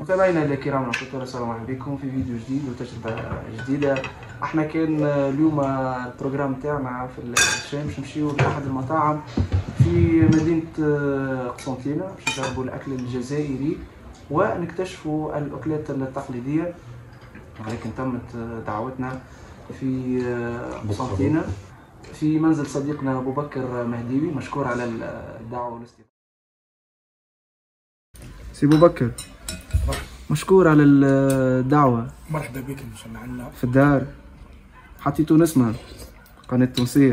متابعينا الكرام ورحمة السلام عليكم بكم في فيديو جديد وتجربة جديدة. احنا كان اليوم البروجرام تاعنا في الشام باش نمشيو لأحد المطاعم في مدينة قسنطينة باش نجربوا الأكل الجزائري ونكتشفوا الأكلات التقليدية، ولكن تمت دعوتنا في قسنطينة في منزل صديقنا أبو بكر مهديوي. مشكور على الدعوة والاستضافة. سي أبو بكر مشكور على الدعوة. مرحبا بك ان شاء الله عنا في الدار، حطيتوا نسمة قناة تونسية.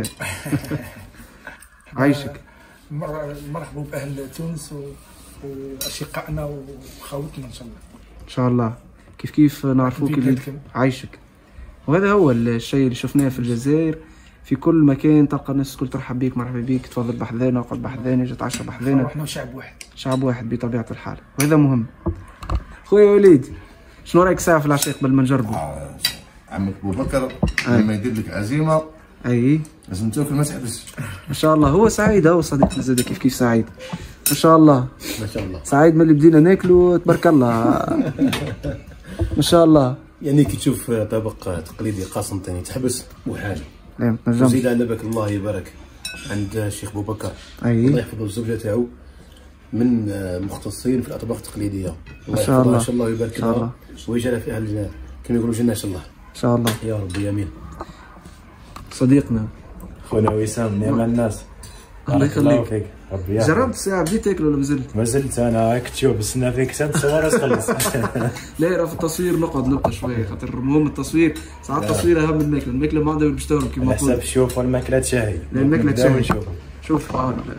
عايشك. مرحبا بأهل تونس وأشقائنا وخوتنا إن شاء الله. إن شاء الله كيف نعرفوك اللي عايشك. وهذا هو الشيء اللي شفناه في الجزائر، في كل مكان تلقى الناس الكل ترحب بيك، مرحبا بيك، تفضل بحذانا، اقعد بحذانا، جي تعشى بحذانا. احنا شعب واحد، شعب واحد بطبيعة الحال، وهذا مهم. خويا وليد شنو رايك ساعة في العشاء قبل ما نجربوا؟ عمك ابو بكر لما يدير لك عزيمه اي لازم تاكل ما تحبسش. ما شاء الله. هو سعيد، هو صديقنا زاد كيف سعيد ما شاء الله. ما شاء الله سعيد من اللي بدينا ناكلوا تبارك الله. ما شاء الله. يعني كي تشوف طبق تقليدي قسنطيني تحبس وحاجه. لا ما تنجمش. وزيد على بالك الله يبارك عند الشيخ ابو بكر، اي الله يحفظه الزوجه تاعو من مختصين في الاطباق التقليديه. ما شاء الله ان شاء الله ويبارك لها ويجعلها في اهل كما يقولوا الجنه ان شاء الله. ان شاء الله يا ربي امين. صديقنا خونا وسام نعم الناس. الله يخليك. ربي يحفظك. جربت الساعة بديت تاكل ولا مازلت؟ مازلت انا كنت تشوف بستنى فيك تصور تخلص. لا راه في التصوير نقعد نبقى شويه خاطر المهم التصوير، ساعات التصوير اهم من الماكله، الماكله ما عندها باش تهرب كيما على حساب الشوف والماكله تشاهي. لا الماكله تشاهي. شوف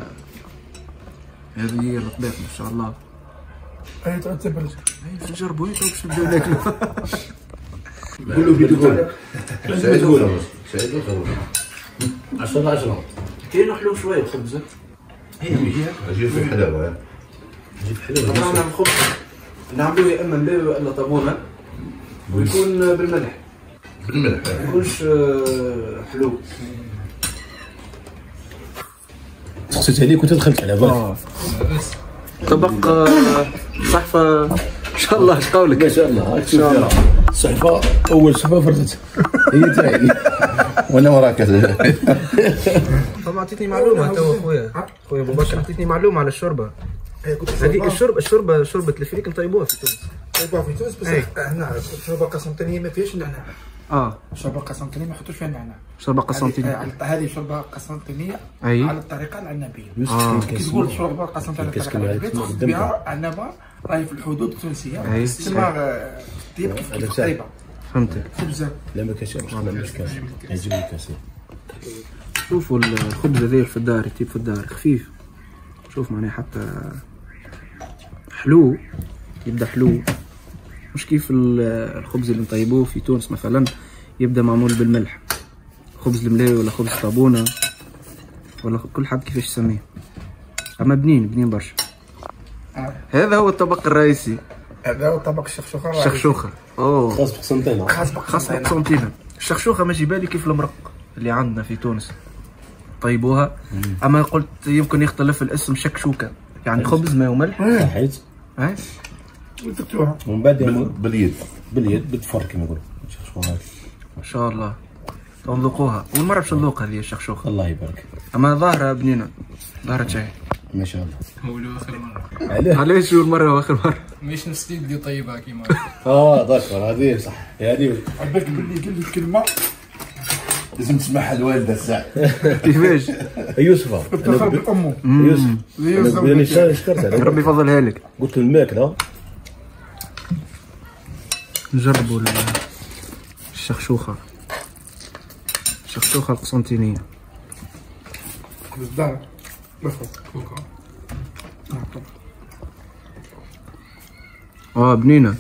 هذه هي الرطبات ما شاء الله. اي تبرد. اي نجربوا باش نبداو ناكلوا. قولوا بيدو سعيد قولوا سعيد قولوا 10 كاين حلو شويه الخبز. اجيب في حلاوه جيب حلو. طبعا نعمل خبز نعملوه يا اما ملاوي والا طابونه ويكون بالملح. بالملح ما يكونش حلو. سقسيت عليك وانت دخلت على بالك. طبق صحفه ان شاء الله. اش قولك؟ ما شاء الله. ان شاء الله. الصحفه اول صحفه فرزت هي تاعي وانا وراك. طبعا عطيتني معلومه تو خويا ابو بكر، عطيتني معلومه على الشوربه. هذه شوربه الفريك نطيبوها في تونس. طيبوها في تونس بس هنا الشوربه القسنطينيه ما فيهاش نعناع. الشوربه القسنطينيه ما يحطوش فيها نعناع. شوربه قسنطينيه هذه شوربه قسنطينيه على الطريقه العنابيه. كي تقول الشوربه القسنطينيه تاخذ بها عنبه راهي في الحدود التونسيه تسمى طيب كيف طيبه. فهمتك. خبزه لا ما كاش ما عندوش كاس يجيب لي كاس. شوفوا الخبز هذا في الدار، يطيب في الدار خفيف. شوف معناها حتى حلو، يبدا حلو مش كيف الخبز اللي نطيبوه في تونس مثلا يبدا معمول بالملح. خبز الملاوي ولا خبز طابونه ولا كل حد كيفاش يسميه، اما بنين برشا. هذا هو الطبق الرئيسي. هذا هو طبق الشخشوخه. الشخشوخه خاص بقسنطينه. خاص بقسنطينه. الشخشوخه ما يجي بالي كيف المرق اللي عندنا في تونس طيبوها، اما قلت يمكن يختلف الاسم شكشوكه، يعني خبز ما وملح. حيت وتكتوها ومن بعد باليد بالفر كما يقولوا. ما شاء الله. نذوقوها اول مره باش نذوق هذه الشخشوخه. الله يبارك. اما ظاهره بنينه، ظاهره شاي. ما شاء الله. اول واخر مره. علاش اول مره واخر مره؟ مش نفس اللي بدي طيبها كيما. ذكر هذه صح. هذه عبالك باللي قال لي الكلمه لازم تسمعها الوالده الساعه. كيفاش؟ يوسف افتخر بامه. يوسف انا شكرت عليه ربي يفضلها لك. قلت له الماكله نجربوا الشخشوخه القسنطينيه. بالدار لفظ بنينه.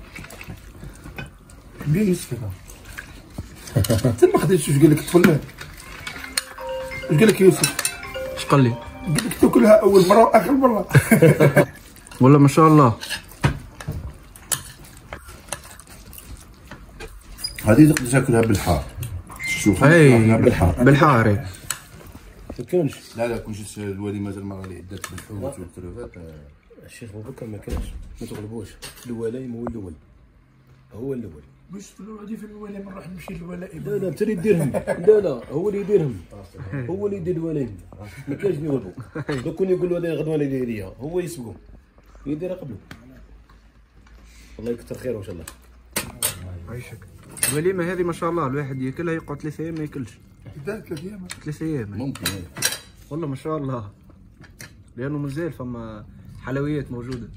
بنين يوسف انت ما خديتش واش قال لك تفلان. واش قال لك يوسف؟ اش قال لي؟ قال لك تاكلها اول مره واخر مره. والله ما شاء الله. هذه تقدر تاكلها بالحار. شوف بالحار. ما كانش. لا كون جيت الوالي مازال ما غادي دات بالحوت والكروفات. الشيخ ابو بكر ما كانش، ما تغلبوش. الولائم هو الاول، هو الاول. مش في الوعدي في الولائم نروح نمشي للولائم. لا انت اللي يديرهم. لا هو اللي يديرهم، هو اللي يدير الولائم. ما كانش يغلبوا. لو كون يقول الولائم غدوه اللي يديرها هو يسبقوا يديرها قبله. الله يكثر خيره ان شاء الله. عايشك. الوليمه هذه ما شاء الله الواحد ياكلها يقعد 3 ايام ما ياكلش. 3 ايام 3 ايام ممكن. والله ما شاء الله، لانه مازال فما حلويات موجوده.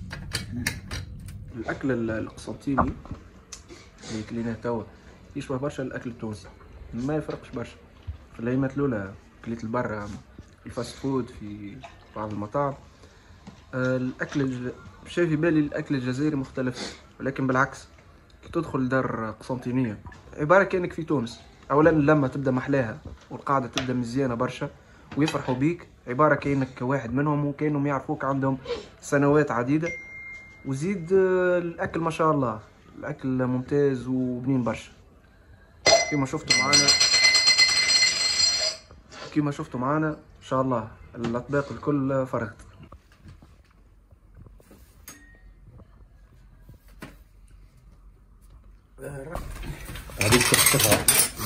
الاكل القسنطيني اللي كليناه توا يشبه برشا الاكل التونسي، ما يفرقش برشا. في الايامات الاولى كليت البرا الفاست فود في بعض المطاعم. الاكل شايف في بالي الاكل الجزائري مختلف، ولكن بالعكس كي تدخل دار قسنطينيه عباره كانك في تونس. اولا لما تبدا محلاها والقاعده تبدا مزيانه برشا ويفرحوا بيك، عباره كانك واحد منهم وكانهم يعرفوك عندهم سنوات عديده. وزيد الاكل ما شاء الله الاكل ممتاز وبنين برشا. كيما شفتوا معانا ان شاء الله الاطباق الكل فرغت. هذه الصفرة.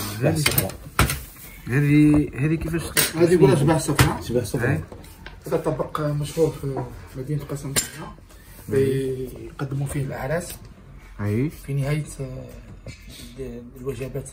هذه كيفاش هذه يقولها شبه الصفراء. شبه الصفرة. هذا طبق مشهور في مدينة قسنطينة يقدموا فيه الأعراس اي في نهاية الوجبات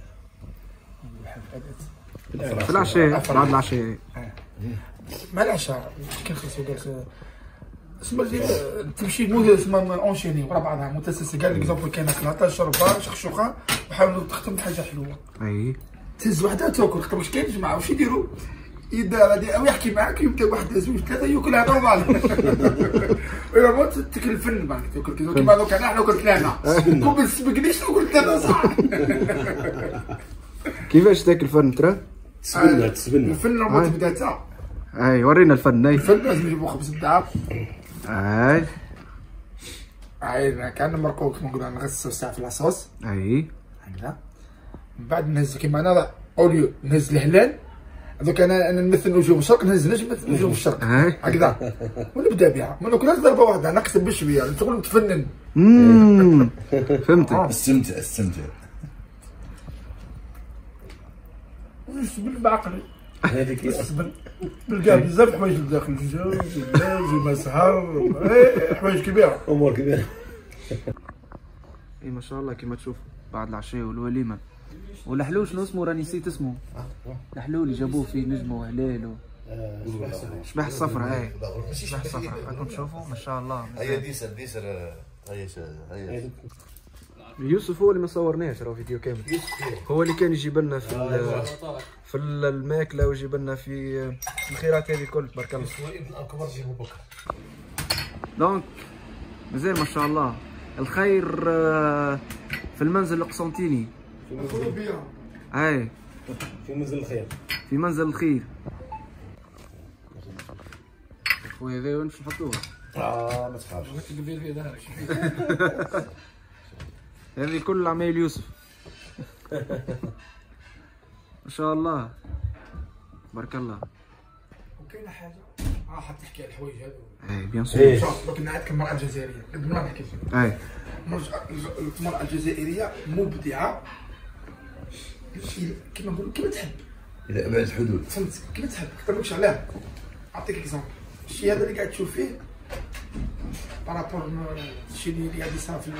الحفلات في العشاء بعد العشاء. مع العشاء كان خلصوا قال اسمها تمشي مو اسمها اونشيني ورا بعضها متسلسل. قال اكزومبل كاين كلاطه شربه شخشوخه وحاولوا تختم بحاجه حلوه. اي تهز وحده تاكل خاطر واش كاين جماعه واش يديروا يدار غادي او يحكي معاك يبدا واحد زوج ثلاثه ياكلها نورمال. ولا ما تاكل الفن معك تاكل كيما دوك انا كلت ثلاثه كوب السبكنيش ناكل ثلاثه صح. كيفاش تاكل فن ترى؟ تسبلنا الفن نورمال تبدا تا. اي ورينا الفن. اي الفن لازم يجيبوا خبز الدعاب. اي كان مرقوق كما نقولوا نغسل ساعه في العصاص. اي هكذا من بعد نهز كيما انا اوليو نهز الهلال. دوك انا نمثل نجوم الشرق نهز نمثل نجوم الشرق هكذا ونبدا بها ما ناكلهاش ضربه واحده نقسم بشويه تقول نتفنن. فهمتك. استمتع ونسبل بعقلي. هذيك نسبل نلقى بزاف حوايج لداخل الجاز ومسهر حوايج كبيره امور كبيره. اي ما شاء الله كيما تشوف بعد العشاء والوليمه. والحلول شنو اسمه؟ راني نسيت اسمه. الحلول اللي جابوه فيه نجمه وهلال شبح الصفرة. اي شبح الصفرة راكم تشوفوا ما شاء الله. هيا ديسر هيا يوسف هو اللي ما صورناش راه فيديو كامل. هو اللي كان يجيب لنا في الماكله ويجيب لنا في الخيرات هذه الكل تبارك الله. دونك مازال ما شاء الله الخير في المنزل القسنطيني. اي في منزل الخير. في منزل الخير. خويا هذا وين باش نحطوها؟ ما تخافش. تقدر في دارك. هذه كل عمايل يوسف. ما شاء الله بارك الله. وكاينه حاجه راح تحكي على الحوايج هذو. اي بيان سور. شوف كنا عندك المراه الجزائريه قد ما نحكي. اي المراه الجزائريه مبدعه كيما نقولوا كيما تحب. الى ابعد الحدود. فهمت كيما تحب ما نقولكش علاه. نعطيك اكزومبل الشيء هذا اللي قاعد تشوف فيه بارابور الشيء اللي قاعد يصرا في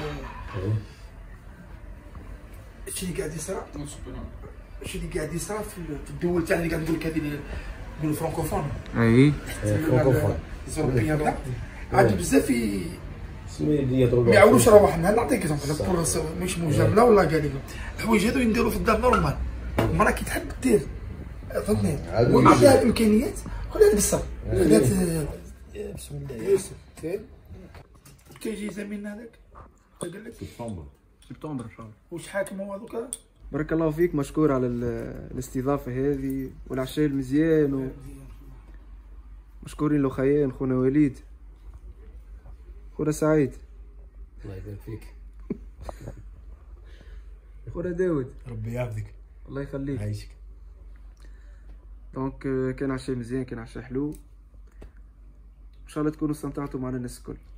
الشيء اللي قاعد يصرا في الدول تاعنا اللي قاعد نقول لك هذه اللي نقولوا فرانكوفون. اي فرانكوفون. الأوروبيين عاد بزاف اللي يضربوا ما يعاونوش رواحنا. نعطيك اكزومبل مش مجامله ولا قال لك الحوايج هذو ينديروا في الدار نورمال. المراه كي تحب دير فهمتني ونعطيها الامكانيات خليها تبصر خليها بسم الله يوسف تيجي زميلنا هذاك قال لك سبتمبر ان شاء الله. واش حاكم هو هذوك. بارك الله فيك مشكور على الاستضافه هذه والعشاء المزيان مشكورين الاخيان خونا وليد خونا سعيد الله يبارك فيك. خونا داود ربي يحفظك الله يخليك يعيشك. دونك كان عشاء مزيان كان عشاء حلو. ان شاء الله تكونوا استمتعتوا معنا الناس الكل.